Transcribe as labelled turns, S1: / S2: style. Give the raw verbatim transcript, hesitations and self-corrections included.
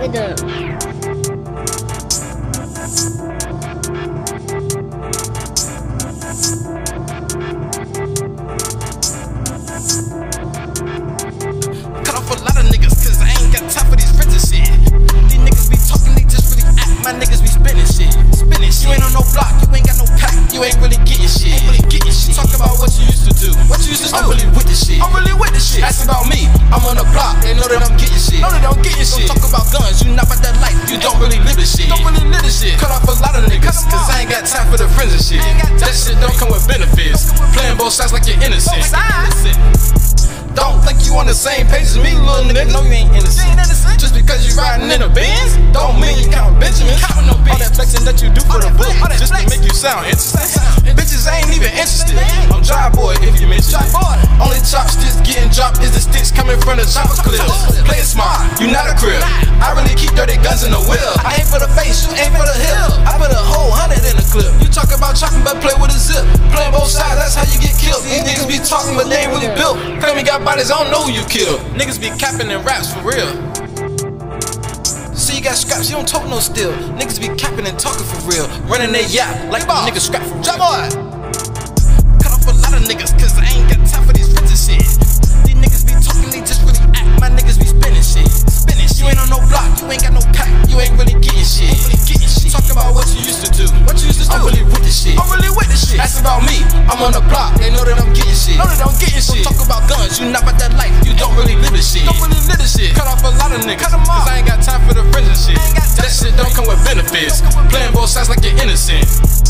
S1: with them.
S2: Cut off a lot of niggas, cause I ain't got time for these friends and shit. These niggas be talking, they just really act. My niggas be spinning shit. Spinning shit. You ain't on no block, you ain't got no pack. You ain't really getting shit. Ain't really getting shit. Talk about what you used to do. What you used to do. I'm really with this shit. I'm really with this shit. Ask about me. I'm on the block. They know that I'm getting shit. Know that I'm getting shit. Don't talk about guns. You not about that life. You don't really live this shit. Don't really live this shit. Cut off a lot of niggas, cause I ain't got time for the friends and shit. That shit don't come with benefits. Playing both sides like you're innocent. Don't think you on the same page as me, little nigga. No, you ain't innocent. Just because you riding in a Benz, don't mean you count Benjamin. All that flexing that you do for the book, just to make you sound interesting. Bitches ain't even interested. I'm Driveboy if you mention it. Only chopsticks getting dropped is the sticks coming from the chopper clips. Play it smart, you not a crib. I really keep dirty guns in the wheel. I ain't for the face, you ain't for the hill. I put a whole hundred in the clip. You talk about chopping, but play with a zip. Playing both sides, that's how you get killed. These niggas be talking, but they ain't really built. Claim you got bodies, I don't know who you killed. Niggas be capping in raps for real. See, you got scraps, you don't talk no still. Niggas be capping and talking for real. Running their yap like the niggas scrap for real. Cut off a lot of niggas, cause I ain't got time for these friends and shit. These niggas be talking, they just really act. My niggas be spinning shit. Spinning shit. You ain't on no block, you ain't got no pack. You ain't really getting shit. Ain't really getting shit. Talk about what you used to do. What you used to do. I'm really with this shit. I'm really with this shit. Ask about me. I'm on the block. They know that I'm getting shit. Know that I'm getting shit. Don't talk about guns. You not about that life. You don't really live this shit. Don't really live this shit. Cut off a lot of niggas. Cut them off. Cause I ain't got time for the friends and shit. That shit don't come with benefits. Playing both sides like you're innocent.